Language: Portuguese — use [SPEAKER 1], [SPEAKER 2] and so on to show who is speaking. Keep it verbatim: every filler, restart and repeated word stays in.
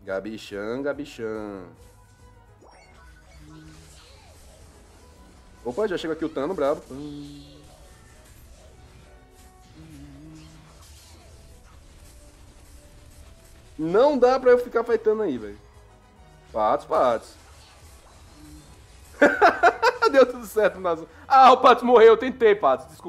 [SPEAKER 1] Gabichan, Gabichan. Opa, já chega aqui o Tano, brabo. Não dá pra eu ficar fightando aí, velho. Patos, patos. Deu tudo certo. Nas... Ah, o Patos morreu. Eu tentei, Patos. Desculpa.